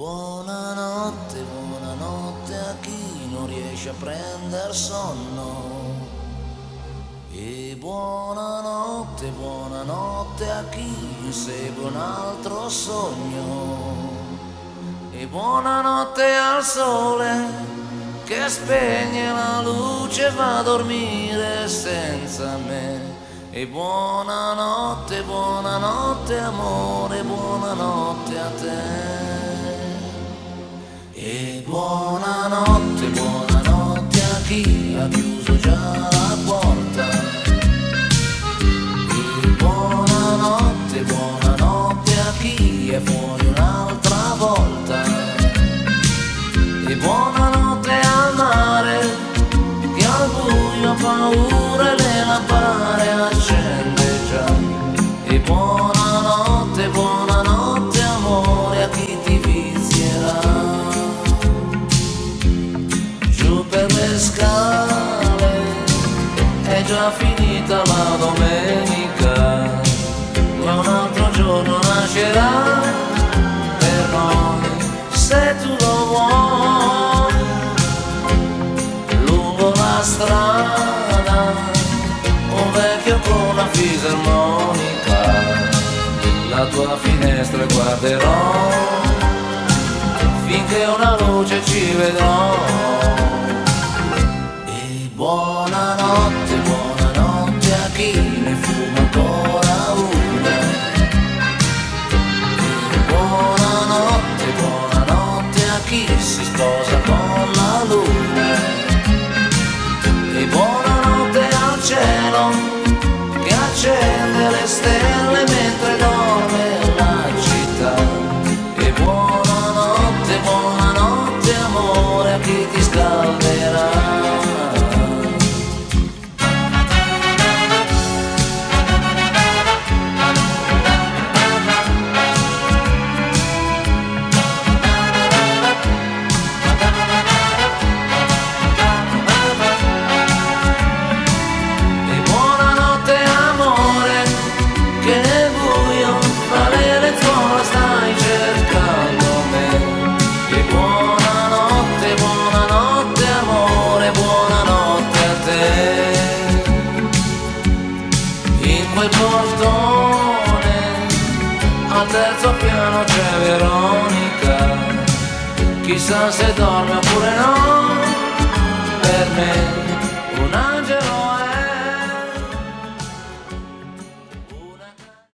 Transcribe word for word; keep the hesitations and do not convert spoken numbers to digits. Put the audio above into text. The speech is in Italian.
Buonanotte, buonanotte a chi non riesce a prendere sonno. E buonanotte, buonanotte a chi insegue un altro sogno. E buonanotte al sole che spegne la luce e va a dormire senza me. E buonanotte, buonanotte amore, buonanotte a te. E buonanotte, buonanotte a chi ha chiuso già la porta. E buonanotte, buonanotte a chi è fuori un'altra volta. E buonanotte al mare che al buio ha paura e le lampade accende già. E buonanotte, buonanotte amore a chi ti vizierà. Giù per le scale è già finita la domenica e un altro giorno nascerà per noi se tu lo vuoi. Lungo la strada un vecchio con una fisarmonica, la tua finestra guarderò finché una luce ci vedrò. E buonanotte, buonanotte a chi ne fuma ancora una. E buonanotte, buonanotte a chi si sposa con la luna. E buonanotte al cielo che accende le stelle mentre dorme la città. E buonanotte, buonanotte amore a chi ti scalderà. E buonanotte amore che nel buio tra le lenzuola stai cercando me. E buonanotte, buonanotte amore, buonanotte a te. In quel portone al terzo piano c'è Veronica, chissà se dorme oppure no. Per me